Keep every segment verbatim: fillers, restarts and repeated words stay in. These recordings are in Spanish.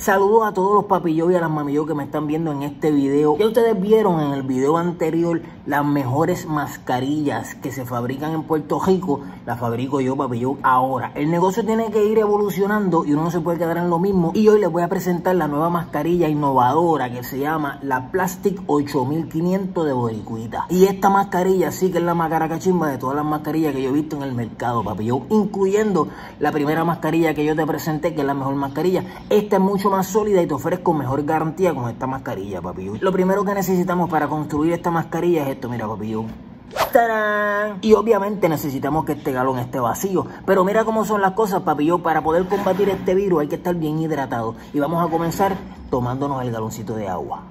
Saludos a todos los papillos y a las mamillos que me están viendo en este video. Ya ustedes vieron en el video anterior las mejores mascarillas que se fabrican en Puerto Rico. Las fabrico yo, papillo. Ahora, el negocio tiene que ir evolucionando y uno no se puede quedar en lo mismo. Y hoy les voy a presentar la nueva mascarilla innovadora que se llama la Plastic ocho mil quinientos de Boricuita. Y esta mascarilla sí que es la más caracachimba de todas las mascarillas que yo he visto en el mercado, papillo, incluyendo la primera mascarilla que yo te presenté, que es la mejor mascarilla. Esta es mucho más sólida y te ofrezco mejor garantía con esta mascarilla, papillo. Lo primero que necesitamos para construir esta mascarilla es esto, mira, papillo. ¡Tarán! Y obviamente necesitamos que este galón esté vacío. Pero mira cómo son las cosas, papillo. Para poder combatir este virus hay que estar bien hidratado. Y vamos a comenzar tomándonos el galoncito de agua.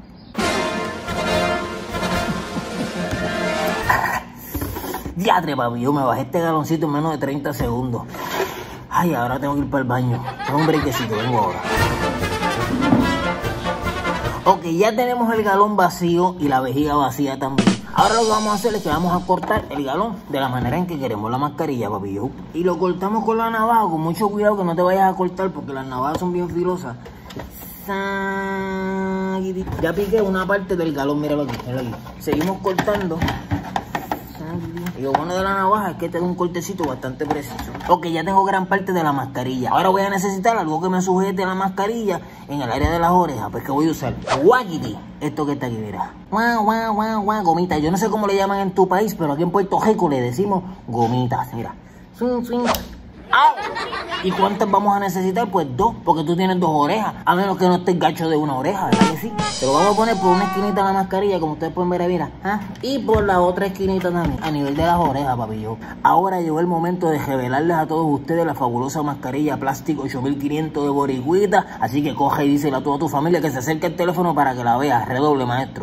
Diadre, papillo, me bajé este galoncito en menos de treinta segundos. Ay, ahora tengo que ir para el baño. Tengo un brequecito, vengo ahora. Ok, ya tenemos el galón vacío y la vejiga vacía también. Ahora lo que vamos a hacer es que vamos a cortar el galón de la manera en que queremos la mascarilla, papillo. Y lo cortamos con la navaja, con mucho cuidado que no te vayas a cortar porque las navajas son bien filosas. Ya piqué una parte del galón, míralo aquí, míralo aquí. Seguimos cortando. Y lo bueno de la navaja es que te da un cortecito bastante preciso. Ok, ya tengo gran parte de la mascarilla. Ahora voy a necesitar algo que me sujete a la mascarilla en el área de las orejas. Pues que voy a usar guaquiti. Esto que está aquí, mira. Guau, guau, guau, guau, gomita. Yo no sé cómo le llaman en tu país, pero aquí en Puerto Rico le decimos gomitas. Mira. Swing, swing. ¡Au! ¿Y cuántas vamos a necesitar? Pues dos, porque tú tienes dos orejas. A menos que no estés gacho de una oreja, ¿verdad que sí? Te lo vamos a poner por una esquinita de la mascarilla, como ustedes pueden ver ahí, mira. ¿Ah? Y por la otra esquinita también, a nivel de las orejas, papillo. Ahora llegó el momento de revelarles a todos ustedes la fabulosa mascarilla Plastic ocho mil quinientos de Boricuita. Así que coge y dísela a toda tu familia que se acerque al teléfono para que la vea. Redoble, maestro.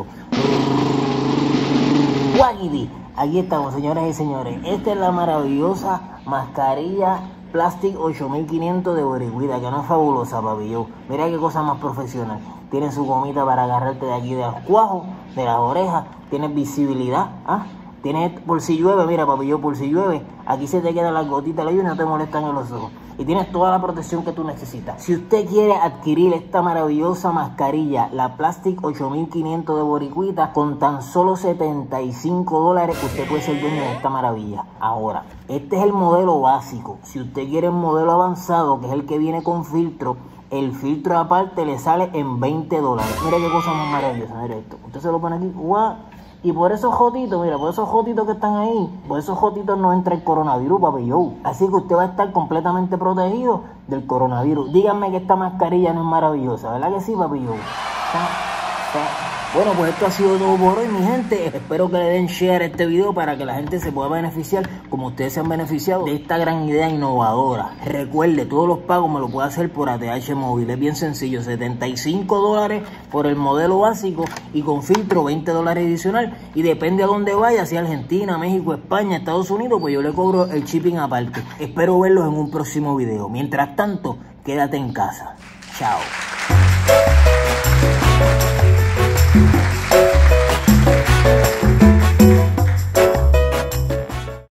Guaguidi. Aquí estamos, señoras y señores. Esta es la maravillosa mascarilla Plastic ocho mil quinientos de Boricuita, que no es fabulosa, papillo. Mira qué cosa más profesional. Tiene su gomita para agarrarte de aquí de los cuajos, de las orejas. Tienes visibilidad, ¿ah? Tienes por si llueve, mira, papillo, por si llueve, aquí se te quedan las gotitas de lluvia y no te molestan en los ojos. Y tienes toda la protección que tú necesitas. Si usted quiere adquirir esta maravillosa mascarilla, la Plastic ocho mil quinientos de Boricuita, con tan solo setenta y cinco dólares, usted puede ser dueño de esta maravilla. Ahora, este es el modelo básico. Si usted quiere el modelo avanzado, que es el que viene con filtro, el filtro aparte le sale en veinte dólares. Mira qué cosa más maravillosa, mira esto. Usted se lo pone aquí, ¡guau! Y por esos jotitos, mira, por esos jotitos que están ahí, por esos jotitos no entra el coronavirus, papillo. Así que usted va a estar completamente protegido del coronavirus. Díganme que esta mascarilla no es maravillosa, ¿verdad que sí, papillo? Bueno, pues esto ha sido todo por hoy, mi gente. Espero que le den share a este video para que la gente se pueda beneficiar como ustedes se han beneficiado de esta gran idea innovadora. Recuerde, todos los pagos me lo puede hacer por A T H móvil. Es bien sencillo, setenta y cinco dólares por el modelo básico y con filtro veinte dólares adicional. Y depende a dónde vaya, si Argentina, México, España, Estados Unidos, pues yo le cobro el shipping aparte. Espero verlos en un próximo video. Mientras tanto, quédate en casa. Chao.